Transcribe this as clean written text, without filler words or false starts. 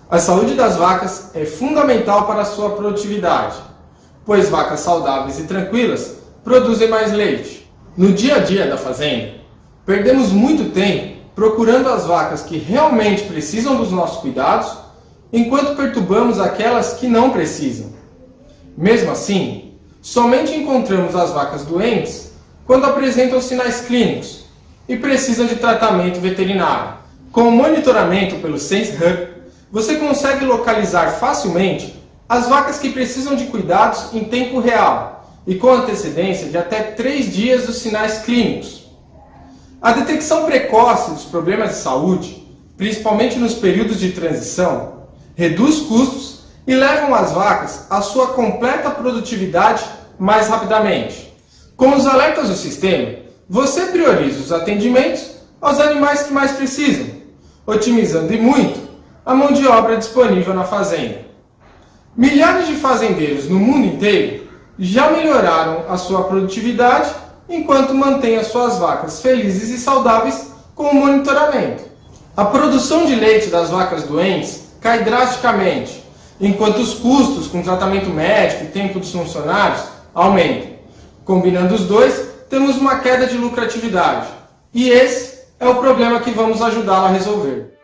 A saúde das vacas é fundamental para a sua produtividade, pois vacas saudáveis e tranquilas produzem mais leite. No dia a dia da fazenda, perdemos muito tempo procurando as vacas que realmente precisam dos nossos cuidados, enquanto perturbamos aquelas que não precisam. Mesmo assim, somente encontramos as vacas doentes quando apresentam sinais clínicos e precisam de tratamento veterinário. Com o monitoramento pelo SenseHub, você consegue localizar facilmente as vacas que precisam de cuidados em tempo real e com antecedência de até 3 dias dos sinais clínicos. A detecção precoce dos problemas de saúde, principalmente nos períodos de transição, reduz custos e levam as vacas à sua completa produtividade mais rapidamente. Com os alertas do sistema, você prioriza os atendimentos aos animais que mais precisam, otimizando e muito a mão de obra disponível na fazenda. Milhares de fazendeiros no mundo inteiro já melhoraram a sua produtividade enquanto mantêm as suas vacas felizes e saudáveis com o monitoramento. A produção de leite das vacas doentes cai drasticamente, enquanto os custos com tratamento médico e tempo dos funcionários aumentam. Combinando os dois, temos uma queda de lucratividade. E esse é o problema que vamos ajudá-la a resolver.